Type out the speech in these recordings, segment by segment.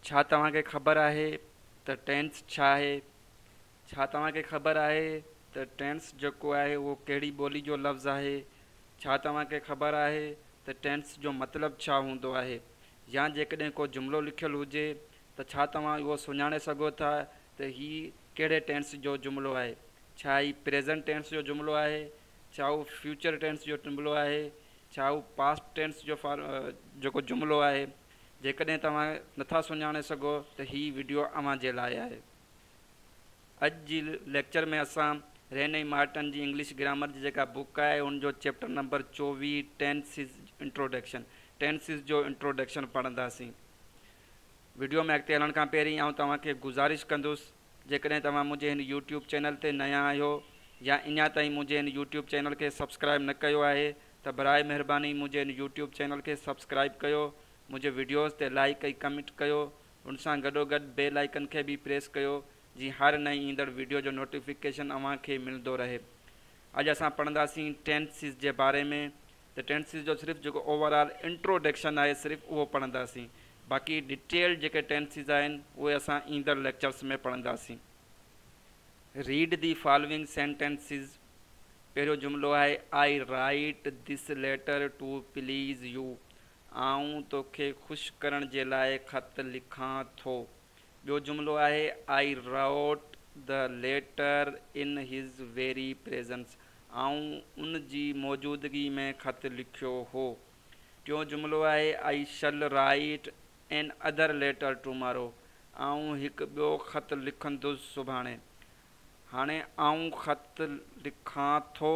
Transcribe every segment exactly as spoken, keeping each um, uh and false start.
छा तव्हांखे ख़बर आहे त टेंस छा आहे? छा तव्हांखे ख़बर आहे त टेंस जेको आहे उहो कहिड़ी ॿोली जो लफ़्ज़ु आहे? छा तव्हांखे ख़बर आहे त टेंस जो मतिलबु छा हूंदो आहे? या जेकॾहिं को जुमिलो लिखियलु हुजे त छा तव्हां उहो सुञाणे सघो था त हीउ कहिड़े टेंस जो जुमिलो आहे? छा हीउ प्रेज़ेंट टेंस जो जुमिलो आहे? छा उहो फ्यूचर टेंस जो जुमिलो आहे? छा उहो पास्ट टेंस जो फार जेको जुमिलो आहे? जेकॾहिं तव्हां नथा सुञाणे सघो त हीउ वीडियो अव्हां जे लाइ आहे। अॼु जी लेक्चर में असां रेने मार्टन जी इंग्लिश ग्रामर जी जेका बुक आहे उन जो चैप्टर नंबर चोवीह टेंसिस इंट्रोडक्शन टेंसिस जो इंट्रोडक्शन पढ़ंदासीं। वीडियो में अॻिते हलण खां पहिरीं आउं तव्हांखे गुज़ारिश कंदुसि जेकॾहिं तव्हां मुंहिंजे हिन यूट्यूब चैनल ते नया आहियो या अञा ताईं मुंहिंजे हिन यूट्यूब चैनल खे सब्सक्राइब न कयो आहे त बराए महिरबानी मुंहिंजे हिन यूट्यूब चैनल खे सब्सक्राइब कयो, मुंहिंजे वीडियोज़ ते लाइक ऐं कमेंट कयो, उन सां गॾोगॾु बेल आइकन खे बि प्रेस कयो जीअं हर नई ईंदड़ वीडियो जो नोटिफिकेशन अव्हांखे मिलंदो रहे। अॼु असां पढ़ंदासीं टेंसिस जे बारे में। त टेंसिस जो सिर्फ़ु जेको ओवरऑल इंट्रोडक्शन आहे सिर्फ़ु उहो पढ़ंदासीं, बाक़ी डिटेल जेके टेंसिस आहिनि उहे असां ईंदड़ लेक्चर्स में पढ़ंदासीं। Read the following sentences. पहिरियों जुमिलो आहे I write this letter to please you. आऊं तोखे ख़ुशि करण जे लाइ ख़त लिखां थो। ॿियो जुमिलो आहे I wrote the letter in his very presence. आऊं उन जी मौजूदगी में ख़त लिखियो हो। टियों जुमिलो आहे I shall write another letter tomorrow. आऊं हिकु ॿियो ख़त लिखंदुसि सुभाणे। हाणे आऊं ख़त लिखां थो,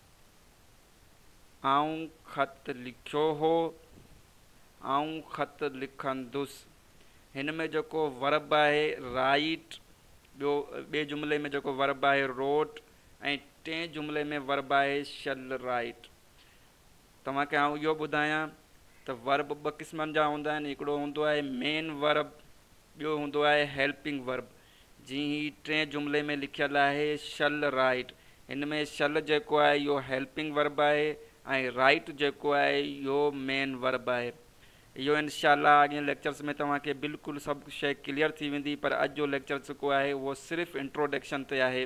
आऊं ख़त लिखियो हो, आऊं ख़त लिखंदुसि। हिन में जेको वर्ब आहे राइट, ॿियो ॿिए जुमिले में जेको वर्ब आहे रोट ऐं टें जुमिले में वर्ब आहे शल राइट। तव्हांखे आउं इहो ॿुधायां त वर्ब ॿ क़िस्मनि जा हूंदा आहिनि। हिकिड़ो हूंदो आहे मेन वर्ब, ॿियो हूंदो आहे हेल्पिंग वर्ब। जीअं ही टे जुमिले में लिखियलु आहे शल राइट, हिन में शल जेको आहे इहो हेल्पिंग वर्ब आहे ऐं राइट जेको आहे इहो मेन वर्ब आहे। इहो इंशाअल्लाह अॻिए लेक्चर्स में तव्हांखे बिल्कुलु सभु शइ क्लियर थी वेंदी, पर अॼु जो लेक्चर जेको आहे उहो सिर्फ़ु इंट्रोडक्शन ते आहे।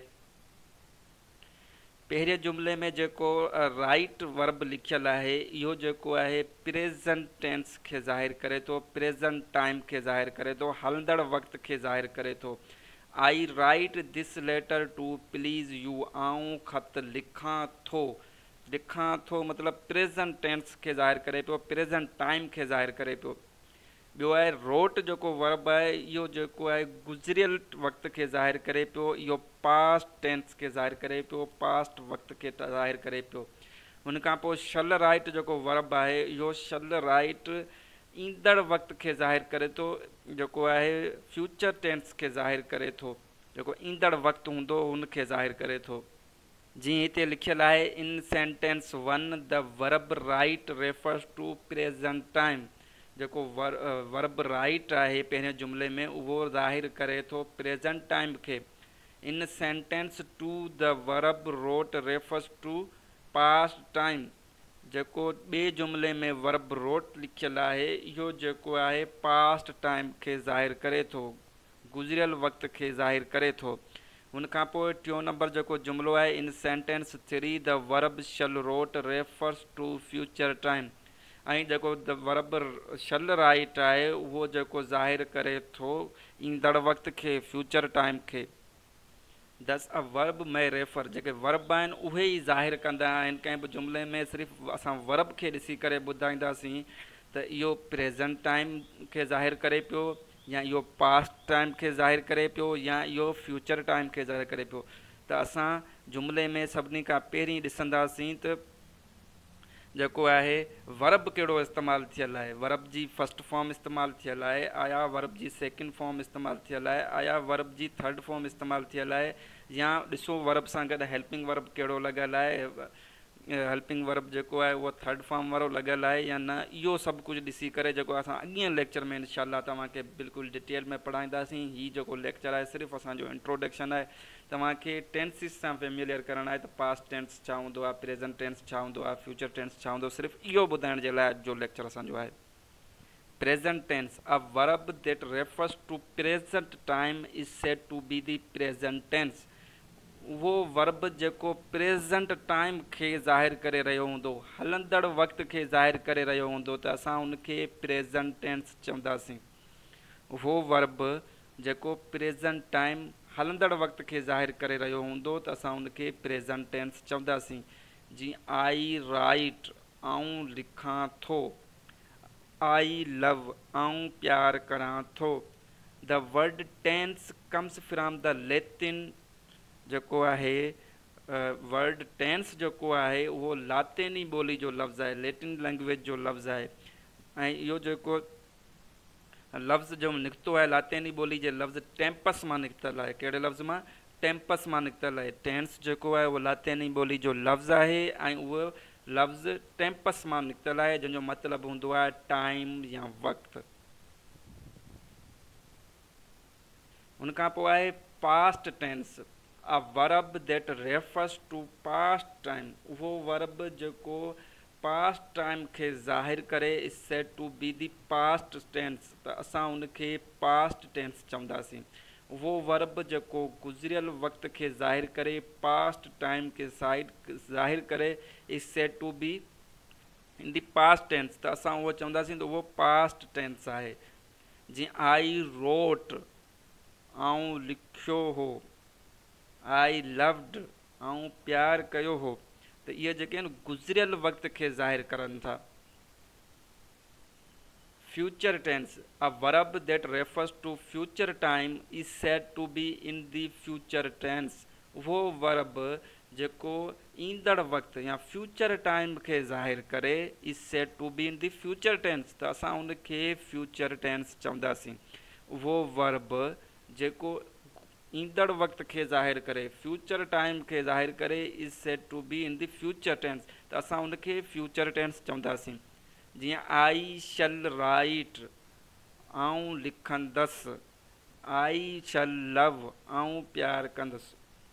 पहिरें जुमिले में जेको राइट वर्ब लिखियलु आहे इहो जेको आहे प्रेज़ेंट टेंस खे ज़ाहिर करे थो, प्रेज़ेंट टाइम खे ज़ाहिर करे थो, हलंदड़ वक़्त खे ज़ाहिर करे थो। I write this letter to please you. आऊं ख़त लिखां थो। लिखां थो मतिलबु प्रेज़ेंट टेंस खे ज़ाहिर करे पियो, प्रेज़ेंट टाइम खे ज़ाहिर करे पियो। ॿियो आहे रोट जेको वर्ब आहे इहो जेको आहे गुज़िरियल वक़्त खे ज़ाहिर करे पियो, इहो पास्ट टेंस खे ज़ाहिर करे पियो, पास्ट वक़्त खे ज़ाहिर करे पियो। हुन खां पोइ शल राइट जेको वर्ब आहे इहो शल राइट ईंदड़ वक़्त खे ज़ाहिर करे थो, जेको आहे फ्यूचर टेंस खे ज़ाहिर करे थो, जेको ईंदड़ वक़्तु हूंदो हुनखे ज़ाहिर करे थो। जीअं हिते लिखियलु आहे in sentence one the verb write refers to present time. जेको वर वर्ब राइट आहे पहिरें जुमिले में उहो ज़ाहिर करे थो प्रेज़ेंट टाइम खे। In sentence two the verb wrote refers to past time. जेको ॿिए जुमिले में वर्ब रोट लिखियलु आहे इहो जेको आहे पास्ट टाइम खे ज़ाहिर करे थो, गुज़िरियल वक़्त खे ज़ाहिर करे थो। हुन खां पोइ टियों नंबर जेको जुमिलो आहे in sentence three the verb shall wrote refers to future time. ऐं जेको द वर्ब शल राइट आहे उहो जेको ज़ाहिर करे थो ईंदड़ वक़्त खे, फ्यूचर टाइम खे। Thus a verb may refer, जेके वर्ब आहिनि उहे ई ज़ाहिर कंदा आहिनि। कंहिं बि जुमिले में सिर्फ़ु असां वर्ब खे ॾिसी करे ॿुधाईंदासीं त इहो प्रेज़ेंट टाइम खे ज़ाहिर करे पियो, या इहो पास्ट टाइम खे ज़ाहिर करे पियो, या इहो फ्यूचर टाइम खे ज़ाहिर करे पियो। त असां जुमिले में सभिनी खां पहिरीं ॾिसंदासीं त जेको आहे वर्ब कहिड़ो इस्तेमालु थियलु आहे। वर्ब जी फस्ट फॉर्म इस्तेमालु थियलु आहे, आया वर्ब जी सेकेंड फॉर्म इस्तेमालु थियलु आहे, आया वर्ब जी थर्ड फॉर्म इस्तेमालु थियलु आहे, या ॾिसो वर्ब सां गॾु हेल्पिंग वर्ब कहिड़ो लॻियलु आहे, हेल्पिंग वर्ब जेको आहे उहो थर्ड फॉर्म वारो लॻियलु आहे या न। इहो सभु कुझु ॾिसी करे जेको असां अॻिए लेक्चर में इंशाअल्लाह तव्हांखे बिल्कुलु डिटेल में पढ़ाईंदासीं। हीउ जेको लेक्चर आहे सिर्फ़ु असांजो इंट्रोडक्शन आहे, तव्हांखे टेंसिस सां फेमिलियर करणु आहे त पास्ट टेंस छा हूंदो आहे, प्रेज़ेंट टेंस छा हूंदो आहे, फ्यूचर टेंस छा हूंदो, सिर्फ़ु इहो ॿुधाइण जे लाइ अॼु जो लेक्चर असांजो आहे। present tense, a verb that refers to present time is said to be the present tense. वो वर्ब जेको प्रेजेंट टाइम खे ज़ाहिर करे रहियो हूंदो, हलंदड़ वक़्त खे ज़ाहिर करे रहियो हूंदो, त असां उनखे प्रेजेंट टेंस चवंदासीं। वो वर्ब जेको प्रेजेंट टाइम हलंदड़ वक़्त खे ज़ाहिर करे रहियो हूंदो, त असां उनखे प्रेजेंट टेंस चवंदासीं। जीअं आई राइट, आऊं लिखां थो, आई लव, आऊं प्यार करां थो। The word tense comes from the Latin, जेको आहे वर्ड टेंस जेको आहे उहो लातिनी ॿोली जो लफ़्ज़ आहे, लैटिन लैंग्वेज जो लफ़्ज़ आहे। ऐं इहो जेको लफ़्ज़ जो निकितो आहे लातिनी ॿोली जे लफ़्ज़ टेम्पस मां निकितल आहे। कहिड़े लफ़्ज़ मां? टेम्पस मां निकितल आहे। टेंस जेको आहे उहो लातिनी ॿोली जो लफ़्ज़ आहे ऐं उहो लफ़्ज़ टेम्पस मां निकितल आहे, जंहिंजो मतिलबु हूंदो आहे टाइम या वक़्तु। उनखां पोइ आहे past tense, a verb that refers to past time। वो वर्ब जेको पास्ट टाइम खे ज़ाहिर करे is said to be the past tense, त असां उनखे पास्ट टेंस चवंदासीं। वो वर्ब जेको गुज़िरियल वक़्त खे ज़ाहिर करे पास्ट टाइम खे साइड ज़ाहिर करे is said to be in the past tense, त असां उहो चवंदासीं त उहो पास्ट टेंस आहे। जीअं आई रोट, आऊं लिखियो हो, आई लव्ड, आऊं प्यार कयो हो, त इहे जेके आहिनि गुज़िरियल वक़्त खे ज़ाहिर करनि था। Future tense, a verb that refers to future time is said to be in the future tense. वो वर्ब जेको ईंदड़ वक़्तु या फ्यूचर टाइम खे ज़ाहिर करे is said to be in the future tense, त असां उनखे फ्यूचर टेंस चवंदासीं। वो वर्ब जेको ईंदड़ वक़्त खे ज़ाहिर करे फ्यूचर टाइम खे ज़ाहिर करे is said to be in the future tense, त असां उनखे फ्यूचर टेंस चवंदासीं। जीअं आई शल राइट, आऊं लिखंदसि, आई शल लव, आऊं प्यार कंदुसि।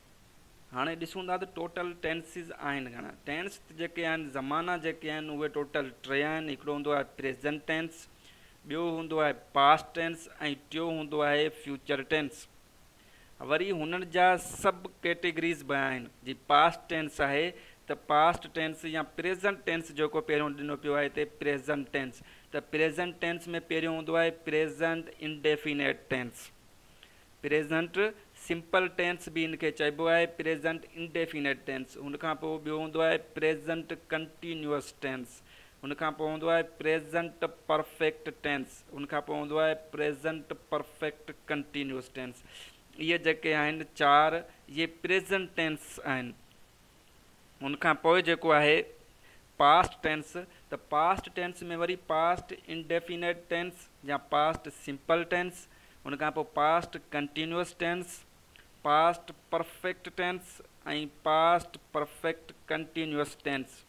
हाणे ॾिसूं था त टोटल टेंसिस आहिनि घणा। टेंस जेके आहिनि ज़माना जेके आहिनि उहे टोटल टे आहिनि। हिकिड़ो हूंदो आहे प्रेज़ेंट टेंस, ॿियो हूंदो आहे पास्ट टेंस ऐं टियों हूंदो आहे फ्यूचर टेंस। वरी हुननि जा सभु कैटेगरीज़ बि आहिनि। जी पास्ट टेंस आहे त पास्ट टेंस या प्रेज़ेंट टेंस जेको पहिरियों ॾिनो पियो आहे हिते प्रेज़ेंट टेंस, त प्रेज़ेंट टेंस में पहिरियों हूंदो आहे present indefinite tense. Present simple tense बि हिनखे चइबो आहे, प्रेज़ेंट इंडेफिनेट टेंस। हुनखां पोइ ॿियो हूंदो आहे प्रेज़ेंट कंटिन्यूअस टेंस। हुनखां पोइ हूंदो आहे प्रेज़ेंट परफेक्ट टेंस। हुनखां पोइ हूंदो आहे प्रेज़ेंट परफेक्ट कंटिन्यूअस टेंस। इहे जेके आहिनि चार, इहे प्रेज़ेंट टेंस आहिनि। उनखां पोइ जेको आहे पास्ट टेंस, त पास्ट टेंस में वरी पास्ट इंडेफिनेट टेंस या पास्ट सिंपल टेंस, उनखां पोइ past continuous tense, past perfect tense ऐं पास्ट परफेक्ट कंटिन्यूअस टेंस।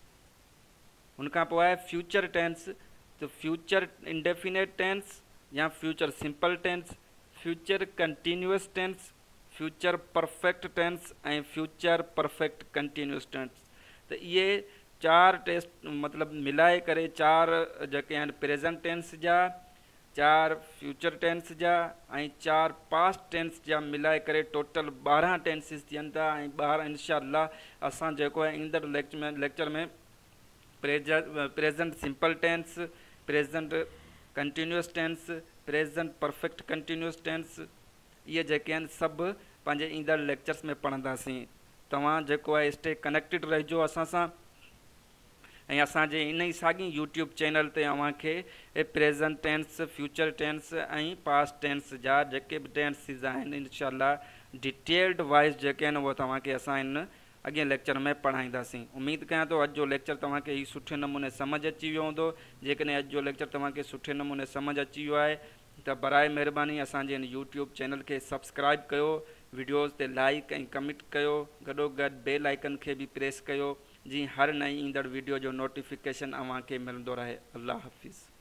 उनखां पोइ आहे फ्यूचर टेंस, त फ्यूचर इंडेफिनेट टेंस या future simple tense, future continuous tense, future perfect tense ऐं फ्यूचर परफेक्ट कंटिन्यूअस टेंस। त इहे चार टेस्ट मतिलबु मिलाए करे चार जेके आहिनि प्रेज़ेंट टेंस जा, चार फ्यूचर टेंस जा ऐं चार पास्ट टेंस जा मिलाए करे टोटल ॿारहं टेंसिस थियनि था। ऐं ॿारहं इंशाअल्लाह असां जेको आहे ईंदड़ लेक्चर में लेक्चर में present present simple tense, present continuous tense, present perfect continuous tense, इहे जेके आहिनि सभु पंहिंजे ईंदड़ लेक्चर्स में पढ़ंदासीं। तव्हां जेको आहे स्टे कनेक्टेड रहिजो असां सां, ऐं असांजे इन ई साॻी यूट्यूब चैनल ते अव्हांखे प्रेज़ेंट टेंस, फ्यूचर टेंस ऐं पास्ट टेंस जा जेके बि टेंसिस आहिनि इंशाअल्लाह डिटेल्ड वाइज़ जेके आहिनि उहे तव्हांखे असां इन अॻे लेक्चर में पढ़ाईंदासीं। उमेद कयां थो अॼु जो लेक्चर तव्हांखे ही सुठे नमूने सम्झ अची वियो हूंदो। जेकॾहिं अॼु जो लेक्चर तव्हांखे सुठे नमूने सम्झ अची वियो आहे त बराए महिरबानी असांजे इन यूट्यूब चैनल खे सब्सक्राइब कयो, वीडियोज़ ते लाइक ऐं कमेंट कयो, गॾोगॾु बेल आइकन खे बि प्रेस कयो जीअं हर नई ईंदड़ वीडियो जो नोटिफिकेशन अव्हांखे मिलंदो रहे। अल्लाह हाफ़िज़।